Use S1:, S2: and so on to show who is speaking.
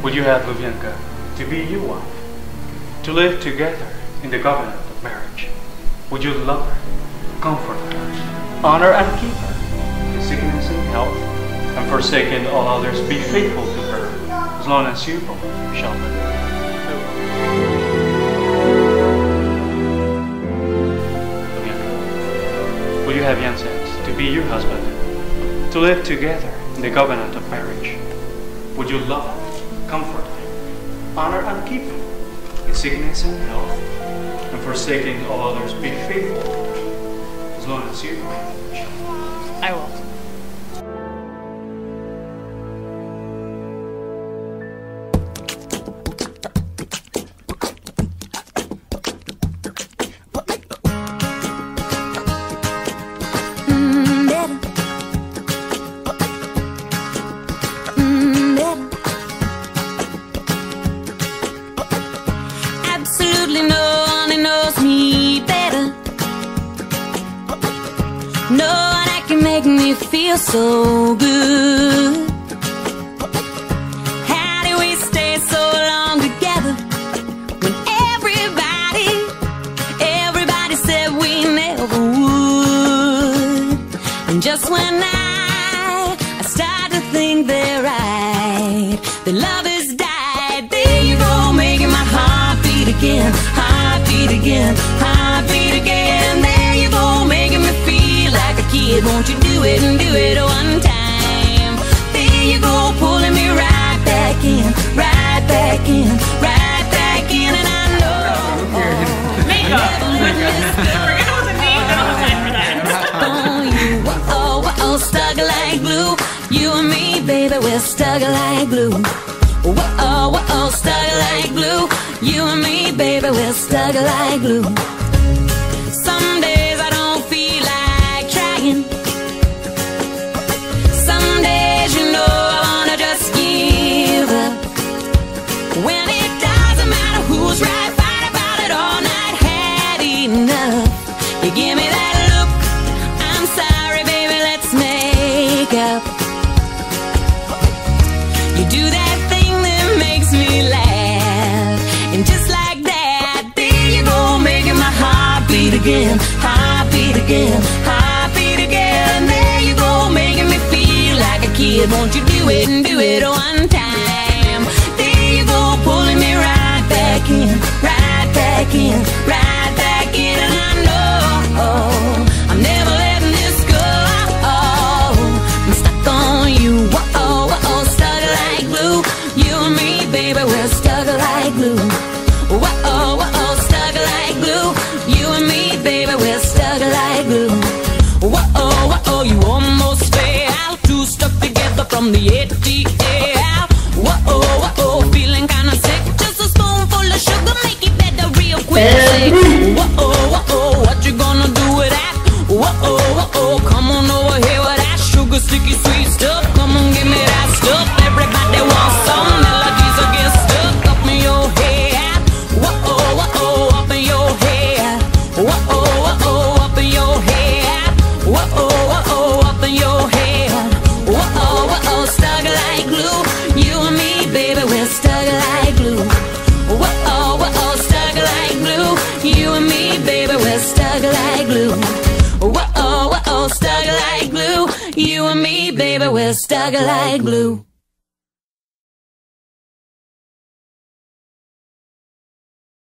S1: Would you have Lubyanka to be your wife, to live together in the covenant of marriage? Would you love her, comfort her, honor and keep her, in sickness and health, and forsaking all others, be faithful to her, as long as you both shall live? Lubyanka, would you have Janssens to be your husband, to live together in the covenant of marriage? Would you love him, comfort him, honor and keep him, in sickness and health, and forsaking all others, be faithful, as long as you shall?
S2: I will.
S3: No one knows me better. No one that can make me feel so good. How do we stay so long together when everybody said we never would? And just when I start to think they're right, the love has died. There you go, making my heart beat again, heart beat again, heart beat again. There you go, making me feel like a kid. Won't you do it and do it one time? There you go, pulling me right back in, right back in, right back in. And I know
S2: Makeup. Forget all the name. I don't have time for that.
S3: on you, whoa, stuck like glue. You and me, baby, we're stuck like glue. Whoa, stuck like glue. You and me, baby, we're stuck like glue. Some days I don't feel like trying. Some days, you know, I wanna just give up. When it doesn't matter who's right, fight about it all night, had enough. You give me that look, I'm sorry, baby, let's make up. You do that thing that makes me laugh, and just like that, there you go, making my heart beat again, heart beat again, heart beat again. There you go, making me feel like a kid. Won't you do it and do it one time? There you go, pulling me right back in, right back in, right back in. And I know I'm never letting this go. I'm stuck on you, whoa, stuck like glue. You and me, baby, we're stuck like glue. Whoa, stuck like glue. You and me, baby, we're stuck like glue. Whoa, you almost fell, two stuck together from the ATL. Whoa, feeling kinda sick, just a spoonful of sugar, make it better real quick. Whoa, what you gonna do with that? Whoa, come on over here with that sugar, sticky, sweet stuff. Come on, give me that stuff. Everybody wants some melodies that get stuck up in your head. Whoa, up in your head. Whoa, up in your head. Whoa, up in your head. Whoa, stuck like glue. You and me, baby, we're stuck like glue. Whoa, stuck like glue. You and me, baby, we're stuck like glue. Whoa, stuck like glue. You and me, baby, we're stuck like glue.